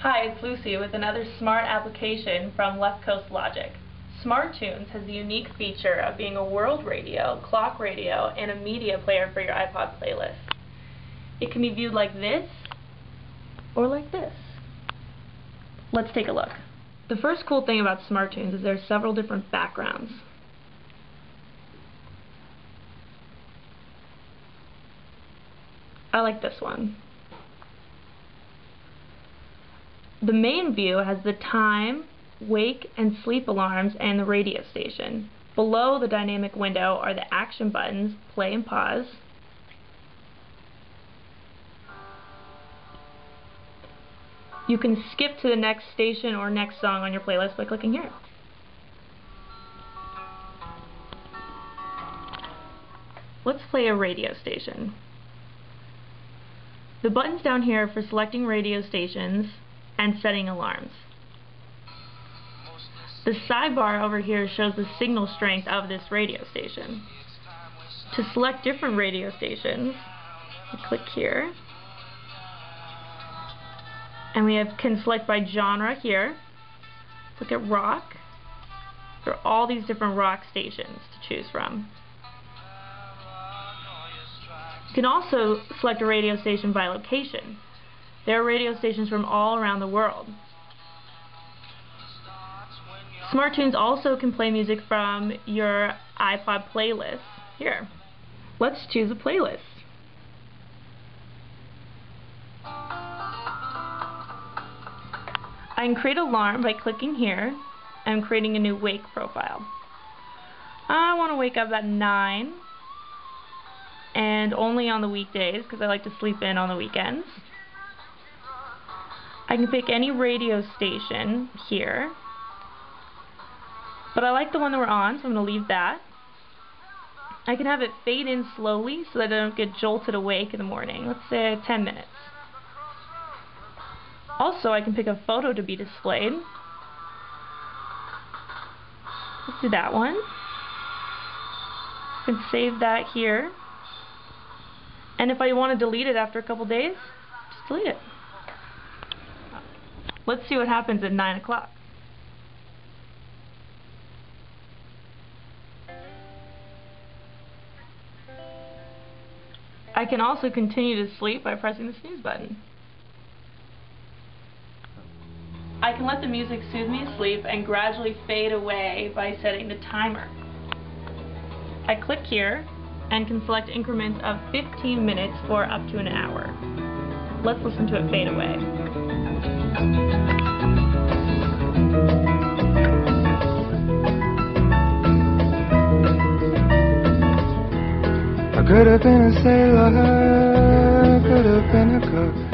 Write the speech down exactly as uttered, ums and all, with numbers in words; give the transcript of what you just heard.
Hi, it's Lucy with another smart application from Left Coast Logic. SmartTunes has the unique feature of being a world radio, clock radio, and a media player for your iPod playlist. It can be viewed like this or like this. Let's take a look. The first cool thing about SmartTunes is there are several different backgrounds. I like this one. The main view has the time, wake, and sleep alarms and the radio station. Below the dynamic window are the action buttons, play and pause. You can skip to the next station or next song on your playlist by clicking here. Let's play a radio station. The buttons down here are for selecting radio stations and setting alarms. The sidebar over here shows the signal strength of this radio station. To select different radio stations, we click here, and we have, can select by genre here. Look at rock. There are all these different rock stations to choose from. You can also select a radio station by location. There are radio stations from all around the world. SmartTunes also can play music from your iPod playlist. Here, let's choose a playlist. I can create an alarm by clicking here and creating a new wake profile. I want to wake up at nine and only on the weekdays because I like to sleep in on the weekends. I can pick any radio station here, but I like the one that we're on, so I'm going to leave that. I can have it fade in slowly so that I don't get jolted awake in the morning. Let's say ten minutes. Also, I can pick a photo to be displayed. Let's do that one. I can save that here. And if I want to delete it after a couple days, just delete it. Let's see what happens at nine o'clock. I can also continue to sleep by pressing the snooze button. I can let the music soothe me to sleep and gradually fade away by setting the timer. I click here and can select increments of fifteen minutes for up to an hour. Let's listen to it fade away. I could have been a sailor, could have been a cook.